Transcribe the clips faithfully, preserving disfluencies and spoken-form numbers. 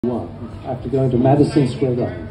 After going to Madison Square Garden.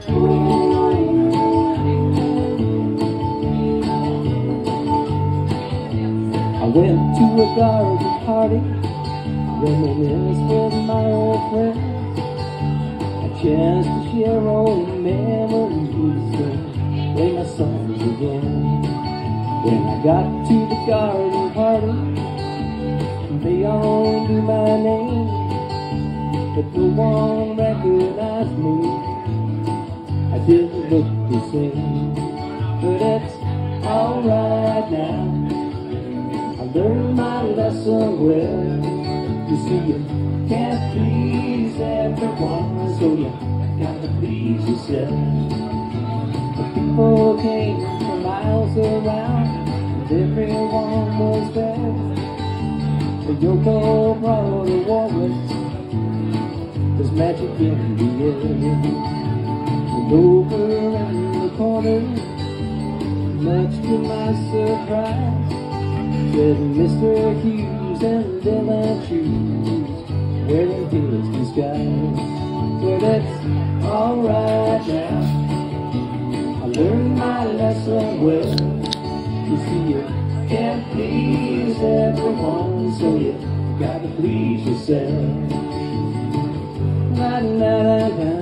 I went to a garden party, reminisced with my old friends, a chance to share old memories and play my songs again. When I got to the garden party, they all knew my name, but no one recognized me. I didn't look the same, but it's alright now. I learned my lesson well. You see, you can't please everyone, so you gotta please yourself. The people came from miles around, and everyone was there. The Yoko brought a walrus, there's magic in the air. And over in the corner, much to my surprise, said Mister Hughes and Dylan shoes, wearing his disguise. But it's alright now, I learned my lesson well. You see, you can't please everyone, so you gotta please yourself. La la la la,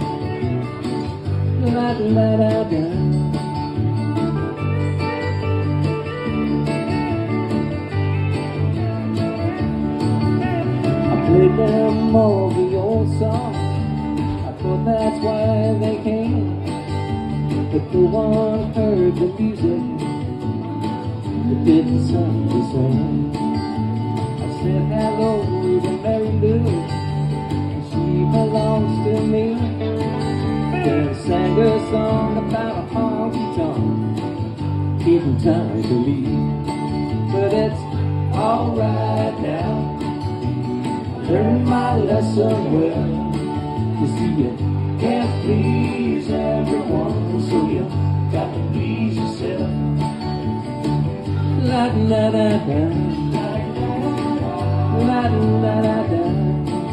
la la la la. I played them all the old songs, I thought that's why they came. But no one heard the music, it didn't sound the same. I said hello to Mary Lou, she belongs to me. Then sang a song about a honky-tonk, keeping time to leave. But it's alright now, I learned my lesson well. You see, you can't please everyone, so you gotta please yourself. La la la la, la la la la.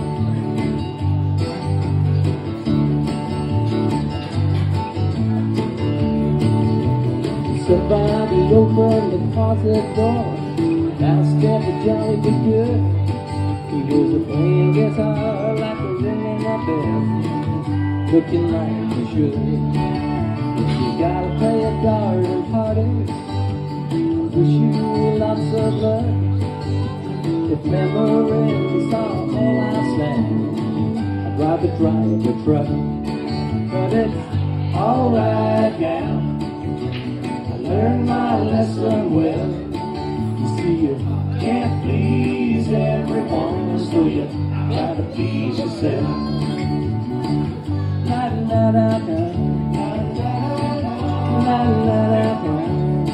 Somebody opened the closet door, asked if the jolly be good. He was a playing guitar like a ringing a bell, looking like he should. If you gotta play a garden party, wish you lots of luck. If memories are all I sang, I'd rather drive a truck. But it's alright now, learn my lesson well. You see, you can't please everyone, so you gotta please yourself. La la la la, la la la la.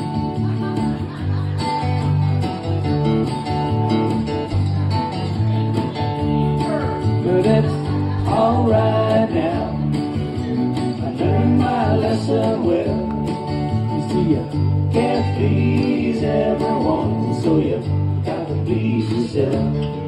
But it's alright now, I learned my lesson well. You can't please everyone, so you gotta please yourself.